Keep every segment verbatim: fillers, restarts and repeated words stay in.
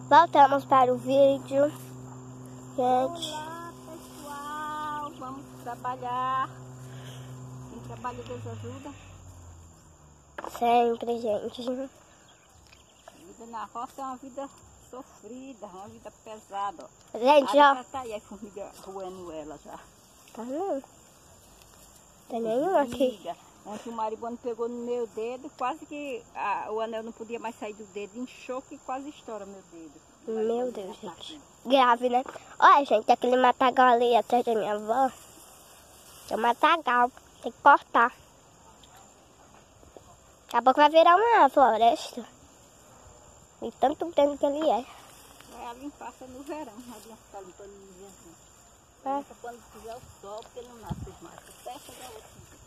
Voltamos para o vídeo. Gente. Olá, pessoal. Vamos trabalhar. Quem trabalha, Deus ajuda. Sempre, gente. A vida na roça é uma vida sofrida, uma vida pesada. Ó. Gente, a ó. tá aí a formiga roendo ela já. Tá não? Tem nenhum aqui. Ontem o maribondo pegou no meu dedo, quase que a, o anel não podia mais sair do dedo, inchou que quase estoura meu dedo. Meu Deus, gente. Grave, né? Olha, gente, aquele matagal ali atrás da minha avó. É um matagal. Tem que cortar. Daqui a pouco vai virar uma floresta. E tanto grande que ele é. Vai limpar no verão, não adianta ficar limpando no inverno. É. Limpa quando tiver o sol, porque não nasce os matos. Até chegar outro dia.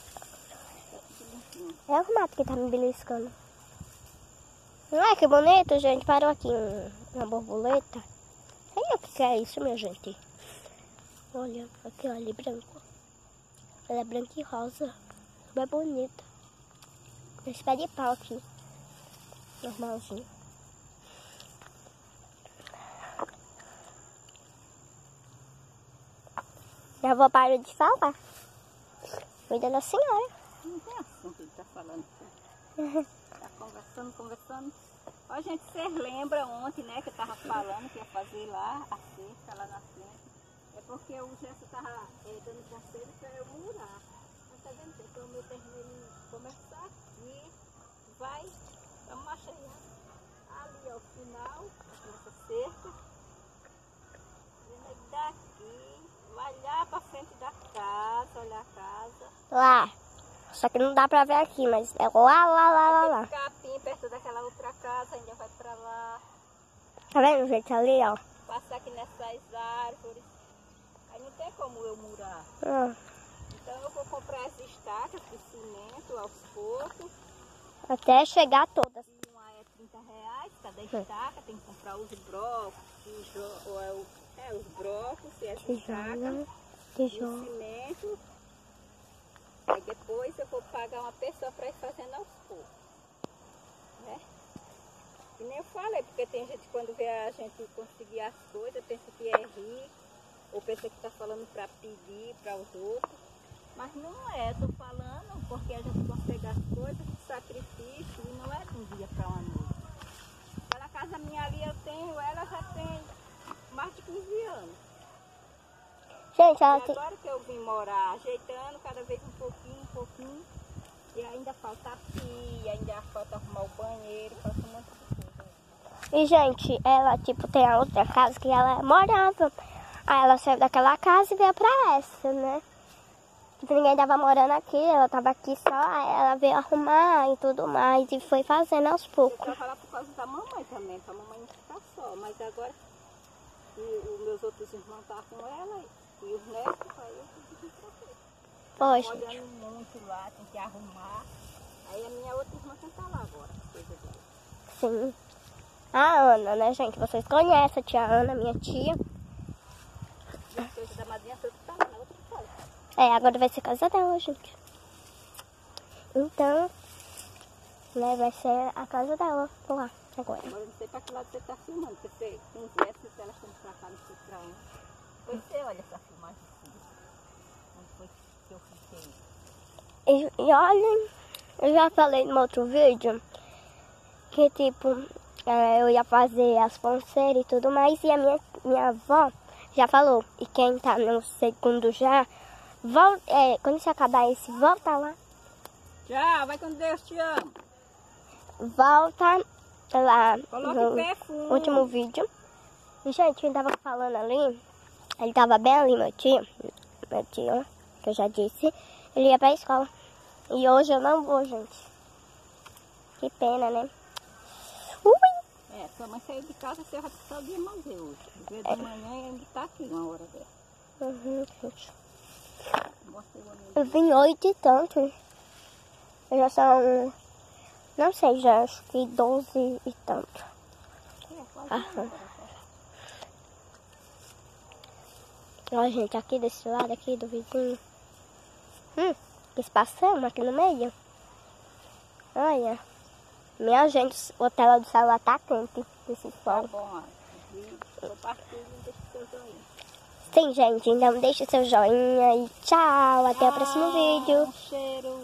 É o mato que tá me beliscando. Não é que bonito, gente? Parou aqui um, uma borboleta. Olha o que é isso, minha gente. Olha, aqui olha, branco. Ela é branca e rosa. É bonita. Esse pé de pau aqui. Normalzinho. Já vou parar de falar. Cuida da senhora. Não tem assunto que ele tá falando. Tá conversando, conversando. Ó, gente, vocês lembram ontem, né, que eu tava falando que ia fazer lá a cerca, lá na frente. É porque o Gerson tava é, dando conselho pra eu murar. Mas tá vendo? Então o meu terreno começar aqui, vai, vamos marchar ali ao final, nessa cerca. Vendo daqui, vai lá pra frente da casa, olhar a casa. Lá. Só que não dá pra ver aqui, mas é lá, lá, lá, lá, lá. Capim perto daquela outra casa, ainda vai pra lá. Tá vendo, gente? Ali, ó. Passar aqui nessas árvores. Aí não tem como eu murar. Ah. Então eu vou comprar as estacas de cimento aos poucos. Até chegar todas. E uma é trinta reais cada estaca. Tem que comprar os brocos, tijolo, ou é, o, é os brocos e as estacas. Tijolo. O cimento. Aí depois eu vou pagar uma pessoa para ir fazendo aos poucos, né? E nem eu falei, porque tem gente quando vê a gente conseguir as coisas, pensa que é rico, ou pensa que está falando para pedir para os outros. Mas não é, eu tô falando porque a gente consegue as coisas de sacrifício e não é de um dia para uma noite. Aquela casa minha ali eu tenho, ela já tem mais de quinze anos. Gente, ela E tem... agora que eu vim morar, ajeitando cada vez um pouquinho, um pouquinho, e ainda falta a pia, ainda falta arrumar o banheiro, falta um monte de coisa. E, gente, ela, tipo, tem a outra casa que ela morava. Aí ela saiu daquela casa e veio pra essa, né? Tipo, ninguém tava morando aqui, ela tava aqui só, aí ela veio arrumar e tudo mais, e foi fazendo aos Eu poucos. tava lá por causa da mamãe também, pra mamãe não ficar só, mas agora que os meus outros irmãos estavam com ela, e os netos, aí eu tive que fazer. Poxa. Olhando muito lá, tem que arrumar. Aí a minha outra irmã tá lá agora, as coisas dela. Sim. A Ana, né, gente? Vocês conhecem a tia Ana, minha tia. E as coisas da madrinha toda tá lá na outra casa. É, agora vai ser casa dela, gente. Então, né, vai ser a casa dela lá, agora. Agora eu não sei pra que lado você tá filmando, porque você conversa se elas estão pra cá, não sei pra onde. Depois você olha essa filmagem assim. Onde foi que eu fiquei? E, e olhem, eu já falei no outro vídeo que, tipo, é, eu ia fazer as pulseiras e tudo mais, e a minha, minha avó já falou. E quem tá no segundo já, volta, é, quando você acabar esse, volta lá. Tchau, vai com Deus, te amo. Volta lá Coloque no perfume. último vídeo. E, gente, quem tava falando ali, ele tava bem ali, meu tio, meu tio, que eu já disse, ele ia pra escola. E hoje eu não vou, gente. Que pena, né? Ui! É, sua mãe saiu de casa, você vai precisar de irmão ver hoje. Dia de manhã e ainda tá aqui uma hora dessa. Uhum, gente. Mostra o anel. Eu vim oito e tanto. Eu já são, não sei, já acho que doze e tanto. É, quase Aham. Ó, gente, aqui desse lado aqui do vizinho. Hum, que espação aqui no meio. Olha. Minha gente, a tela do celular tá quente. Esse Tá sol. bom, ó. Compartilha e deixa o seu joinha. Sim, gente, então deixa seu joinha e tchau. Até o próximo vídeo. Um cheiro.